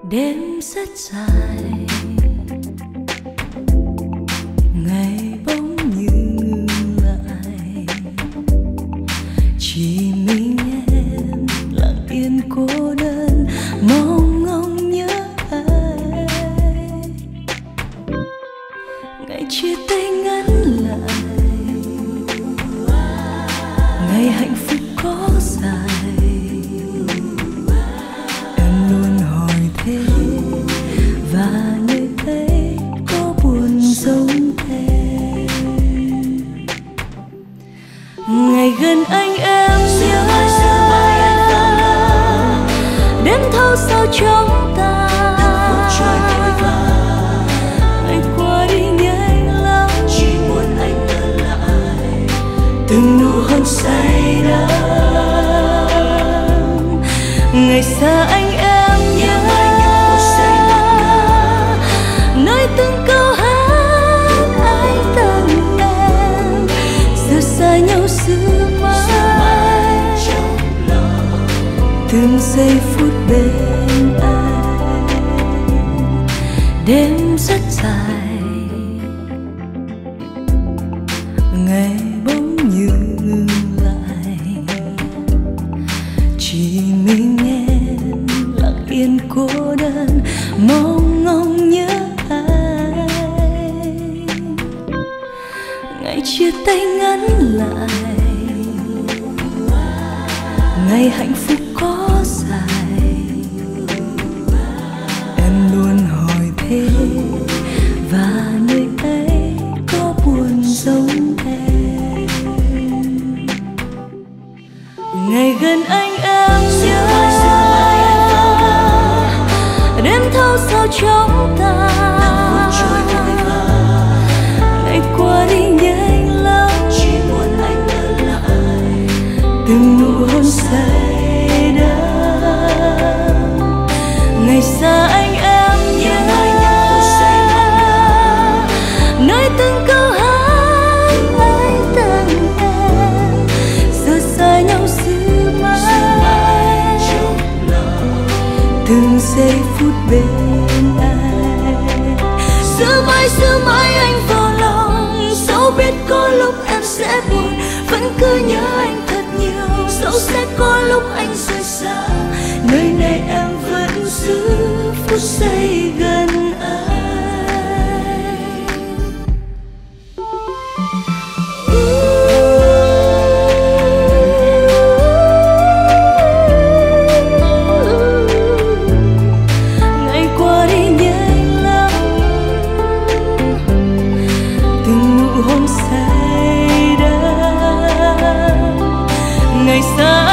Đêm rất dài, ngày bỗng như ngừng lại, chỉ mình em lặng yên cô đơn mong ngóng nhớ ai. Ngày chia tay ngắn lại, ngày hạnh phúc có dài, em luôn hỏi thế và nơi ấy có buồn giống em. Ngày gần anh em nhớ, đêm thâu sao trong ta, ngày qua đi nhanh lắm, chỉ muốn anh ở lại, từng nụ hôn say đắm. Ngày xa anh em nhớ, nói từng câu hát anh tặng em, giờ xa nhau xưa mãi, từng giây phút bên anh. Đêm rất dài, ngày bỗng như ngừng lại, chỉ mình em lặng yên cô đơn mong ngóng nhớ ai. Ngày chia tay ngắn lại, ngày hạnh phúc có dài, em luôn hỏi thế và nơi ấy có buồn giống em. Ngày gần anh em nhớ, đêm thâu sao trong ta, ngày qua đi nhanh lắm, chỉ muốn anh ở lại, từng nụ hôn say đắm. Ngày xa anh em nhớ, nói từng câu hát anh tặng em, giờ xa nhau xưa mãi, từng giây phút bên anh. Xưa mãi anh vào lòng, dẫu biết có lúc em sẽ buồn, vẫn cứ nhớ anh thật nhiều. Dẫu sẽ có lúc anh rời xa, nơi này em vẫn giữ phút giây gần anh. Ngày qua đi nhanh lắm, từng nụ hôn say đắm. Ngày xa